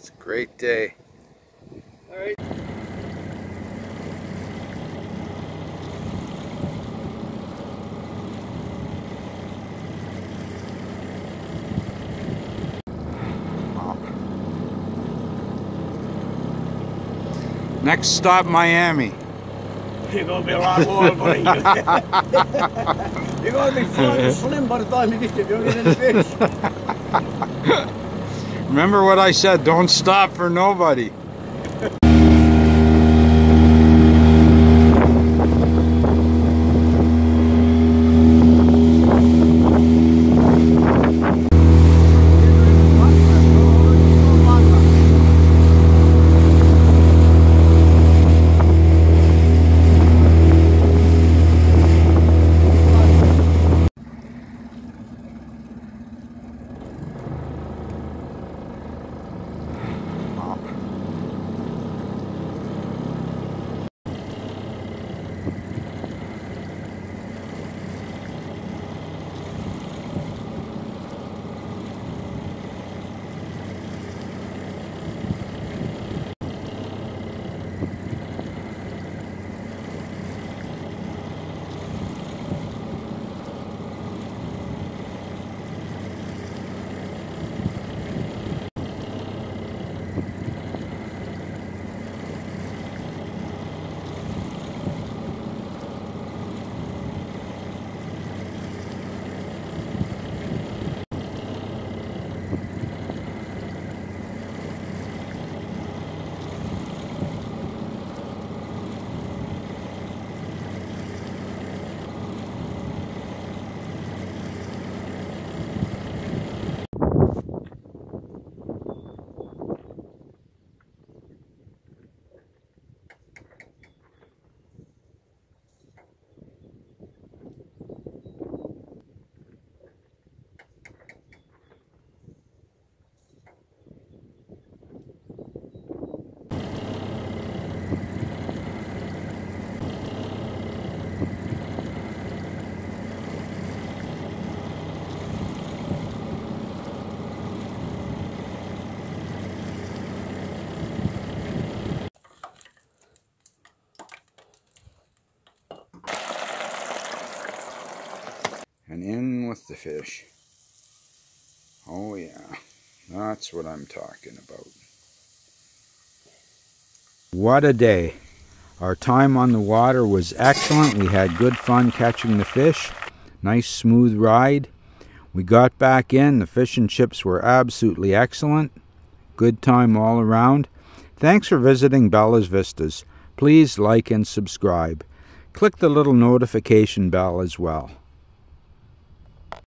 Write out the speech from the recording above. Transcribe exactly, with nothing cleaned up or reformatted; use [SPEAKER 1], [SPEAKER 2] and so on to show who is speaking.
[SPEAKER 1] It's a great day.
[SPEAKER 2] All right.
[SPEAKER 1] Next stop, Miami.
[SPEAKER 2] You're going to be a lot more, buddy. You're going to be fat and slim by the time you get to doing the fish.
[SPEAKER 1] Remember what I said, don't stop for nobody. And in with the fish. Oh yeah, that's what I'm talking about. What a day. Our time on the water was excellent. We had good fun catching the fish. Nice smooth ride. We got back in. The fish and chips were absolutely excellent. Good time all around. Thanks for visiting Bella's Vistas. Please like and subscribe. Click the little notification bell as well.